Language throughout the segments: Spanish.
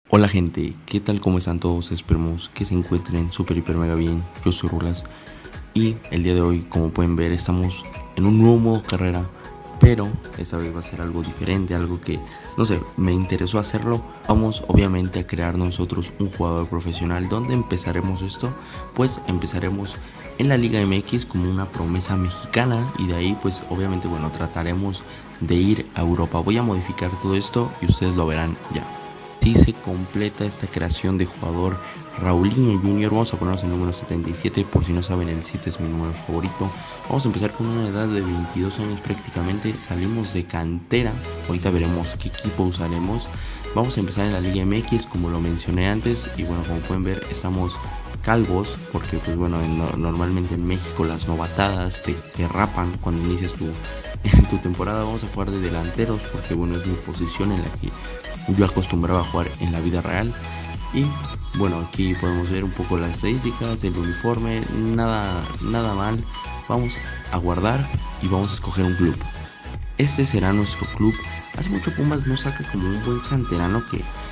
Hola gente, ¿qué tal? ¿Cómo están todos? Esperemos que se encuentren súper hiper mega bien. Yo soy Rulas y el día de hoy, como pueden ver, estamos en un nuevo modo carrera, pero esta vez va a ser algo diferente, algo que, no sé, me interesó hacerlo. Vamos obviamente a crear nosotros un jugador profesional. ¿Dónde empezaremos esto? Pues empezaremos en la Liga MX como una promesa mexicana y de ahí pues obviamente bueno, trataremos de ir a Europa. Voy a modificar todo esto y ustedes lo verán ya. Si se completa esta creación de jugador Raulinho Jr. Vamos a ponernos el número 77, por si no saben el 7 es mi número favorito. Vamos a empezar con una edad de 22 años prácticamente, salimos de cantera, ahorita veremos qué equipo usaremos. Vamos a empezar en la Liga MX como lo mencioné antes y bueno, como pueden ver estamos calvos porque pues bueno, normalmente en México las novatadas te rapan cuando inicias tu temporada. Vamos a jugar de delanteros porque bueno, es mi posición en la que yo acostumbraba a jugar en la vida real. Y bueno, aquí podemos ver un poco las estadísticas del uniforme, nada mal. Vamos a guardar y vamos a escoger un club. Este será nuestro club. Hace mucho Pumas no saca como un buen canterano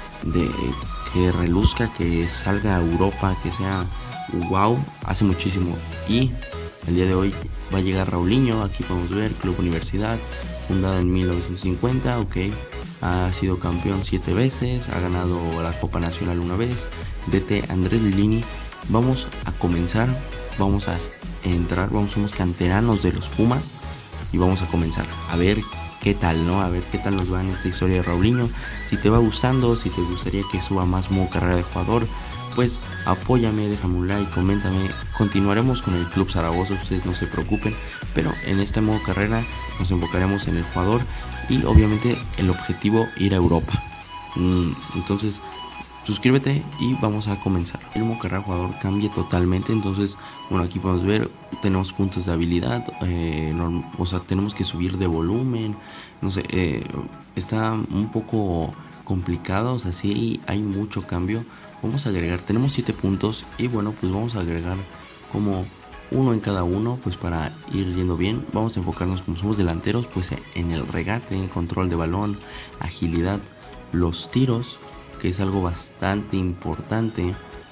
que reluzca, que salga a Europa, que sea wow, hace muchísimo. Y el día de hoy va a llegar Raulinho. Aquí podemos ver Club Universidad, fundado en 1950, ok. Ha sido campeón 7 veces, ha ganado la Copa Nacional una vez. DT Andrés Lilini. Vamos a comenzar, vamos a entrar, somos canteranos de los Pumas y vamos a comenzar a ver qué tal, ¿no? A ver qué tal nos va en esta historia de Raulinho. Si te va gustando, si te gustaría que suba más modo carrera de jugador, pues apóyame, déjame un like, coméntame. Continuaremos con el Club Zaragoza, ustedes no se preocupen, pero en este modo carrera nos enfocaremos en el jugador y obviamente el objetivo ir a Europa. Entonces suscríbete y vamos a comenzar. El modo carrera jugador cambia totalmente. Entonces bueno, aquí podemos ver, tenemos puntos de habilidad, o sea, tenemos que subir de volumen, no sé, está un poco complicado, o sea, sí hay mucho cambio. Vamos a agregar, tenemos 7 puntos y bueno, pues vamos a agregar como uno en cada uno, pues para ir yendo bien. Vamos a enfocarnos, como somos delanteros, pues en el regate, control de balón, agilidad, los tiros, que es algo bastante importante.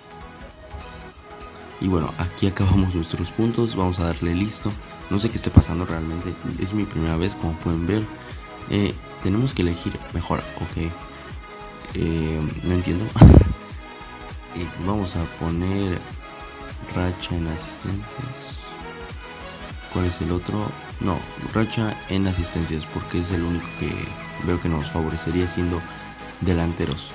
Y bueno, aquí acabamos nuestros puntos, vamos a darle listo. No sé qué esté pasando realmente, es mi primera vez, como pueden ver. Tenemos que elegir mejor, ok. No entiendo. Vamos a poner racha en asistencias. ¿Cuál es el otro? No, racha en asistencias, porque es el único que veo que nos favorecería siendo delanteros.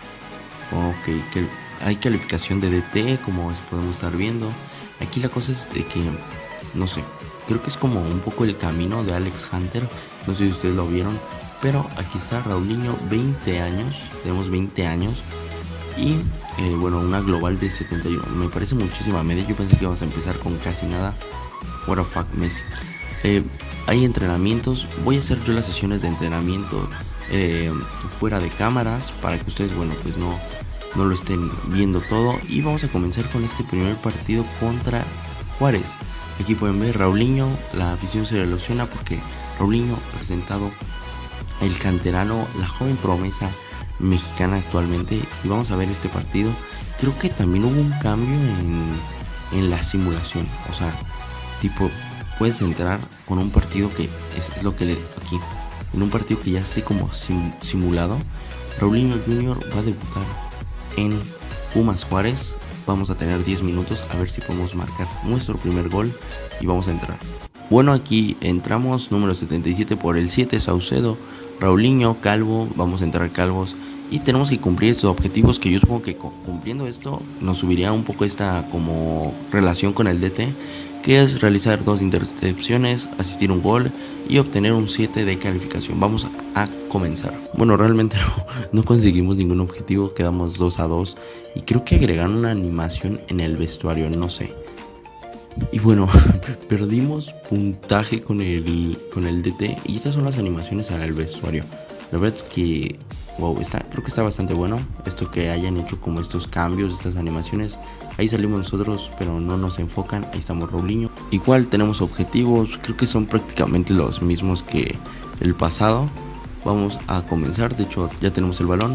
Ok, que hay calificación de DT, como podemos estar viendo. Aquí la cosa es de que, no sé, creo que es como un poco el camino de Alex Hunter. No sé si ustedes lo vieron, pero aquí está Raulinho, 20 años. Tenemos 20 años. Y bueno, una global de 71. Me parece muchísima media. Yo pensé que íbamos a empezar con casi nada. What the fuck, Messi. Hay entrenamientos. Voy a hacer yo las sesiones de entrenamiento fuera de cámaras, para que ustedes, bueno, pues no lo estén viendo todo. Y vamos a comenzar con este primer partido contra Juárez. Aquí pueden ver Raulinho. La afición se ilusiona porque Raulinho presentado, el canterano, la joven promesa mexicana actualmente. Y vamos a ver este partido. Creo que también hubo un cambio en la simulación. O sea, tipo, puedes entrar con un partido que es lo que aquí, en un partido que ya esté como simulado. Raulinho Jr. va a debutar en Pumas Juárez. Vamos a tener 10 minutos a ver si podemos marcar nuestro primer gol y vamos a entrar. Bueno, aquí entramos, número 77 por el 7, Saucedo, Raulinho, calvo. Vamos a entrar calvos y tenemos que cumplir estos objetivos, que yo supongo que cumpliendo esto nos subiría un poco esta como relación con el DT, que es realizar 2 intercepciones, asistir un gol y obtener un 7 de calificación. Vamos a comenzar. Bueno, realmente no conseguimos ningún objetivo, quedamos 2-2 y creo que agregaron una animación en el vestuario, no sé. Y bueno, perdimos puntaje con el DT y estas son las animaciones en el vestuario. La verdad es que wow, creo que está bastante bueno esto, que hayan hecho como estos cambios, estas animaciones. Ahí salimos nosotros, pero no nos enfocan. Ahí estamos Raulinho. Igual tenemos objetivos, creo que son prácticamente los mismos que el pasado. Vamos a comenzar, de hecho ya tenemos el balón.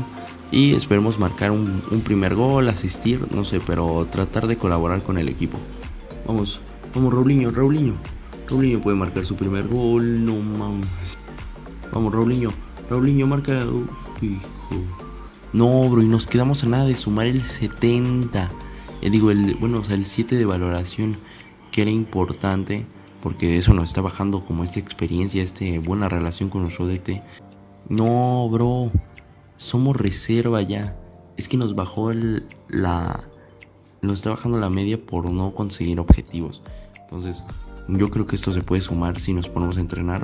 y esperemos marcar un primer gol, asistir, no sé, pero tratar de colaborar con el equipo. Vamos, Raulinho puede marcar su primer gol, no mames. Vamos, Raulinho marca. Hijo. No, bro, y nos quedamos a nada de sumar el 70. El 7 de valoración, que era importante, porque eso nos está bajando como esta experiencia, buena relación con nuestro DT. No, bro, somos reserva ya. Es que nos bajó nos está bajando la media por no conseguir objetivos. Entonces, yo creo que esto se puede sumar si nos ponemos a entrenar.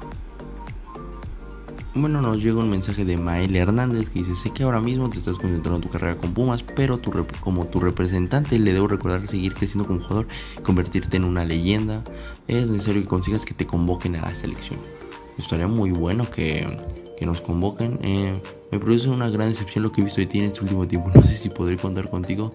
Bueno, nos llega un mensaje de Mael Hernández que dice: sé que ahora mismo te estás concentrando en tu carrera con Pumas, pero como tu representante le debo recordar seguir creciendo como jugador y convertirte en una leyenda. Es necesario que consigas que te convoquen a la selección. Estaría muy bueno que nos convoquen. Me produce una gran decepción lo que he visto de ti en este último tiempo. No sé si podré contar contigo,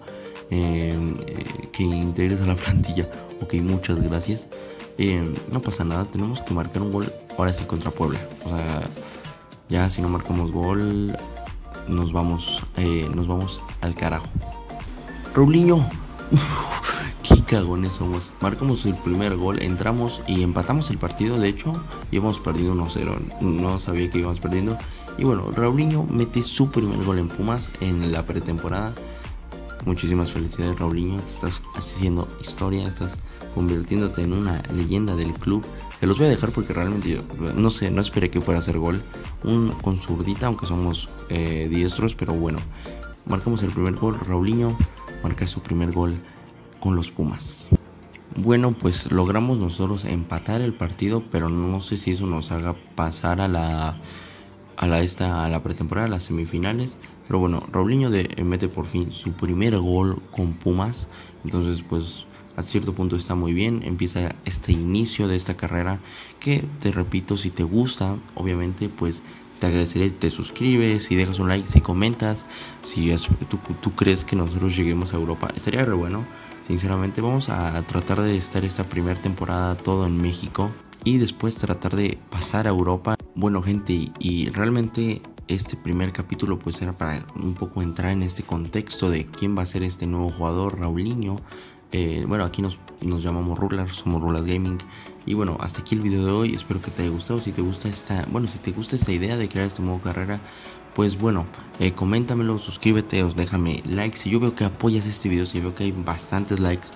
que integres a la plantilla. Ok, muchas gracias. No pasa nada, tenemos que marcar un gol ahora sí contra Puebla. O sea, ya si no marcamos gol, nos vamos al carajo. Raulinho. Qué cagones somos. Marcamos el primer gol, entramos y empatamos el partido. De hecho, íbamos perdido 1-0. No sabía que íbamos perdiendo. Y bueno, Raulinho mete su primer gol en Pumas en la pretemporada. Muchísimas felicidades, Raulinho. Te estás haciendo historia, estás convirtiéndote en una leyenda del club. Te los voy a dejar porque realmente yo no esperé que fuera a hacer gol. Con zurdita, aunque somos diestros, pero bueno. Marcamos el primer gol, Raulinho marca su primer gol con los Pumas. Bueno, pues logramos nosotros empatar el partido, pero no sé si eso nos haga pasar a la pretemporada, a las semifinales. Pero bueno, Raulinho mete por fin su primer gol con Pumas. Entonces, pues a cierto punto está muy bien. Empieza este inicio de esta carrera que, te repito, si te gusta, obviamente, pues te agradeceré si te suscribes, si dejas un like, si comentas, si tú crees que nosotros lleguemos a Europa. Estaría re bueno. Sinceramente, vamos a tratar de estar esta primera temporada todo en México y después tratar de pasar a Europa. Bueno, gente, y realmente este primer capítulo pues era para un poco entrar en este contexto de quién va a ser este nuevo jugador, Raulinho. Bueno, aquí nos llamamos Rulers, somos Rulers Gaming. Y bueno, hasta aquí el video de hoy. Espero que te haya gustado. Si te gusta esta idea de crear esta nueva carrera, pues bueno, coméntamelo, suscríbete, déjame like. Si yo veo que apoyas este video, si veo que hay bastantes likes,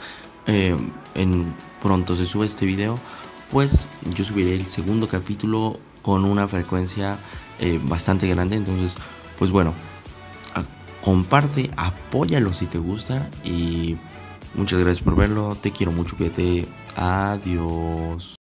pronto se sube este video, pues yo subiré el segundo capítulo con una frecuencia bastante grande. Entonces, pues bueno, comparte, apóyalo si te gusta y muchas gracias por verlo. Te quiero mucho, cuídate. Adiós.